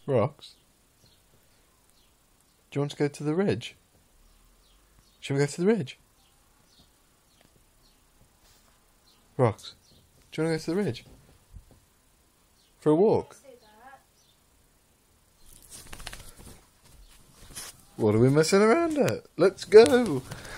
Rox, do you want to go to the ridge? Shall we go to the ridge? Rox, do you want to go to the ridge? For a walk? What are we messing around at? Let's go!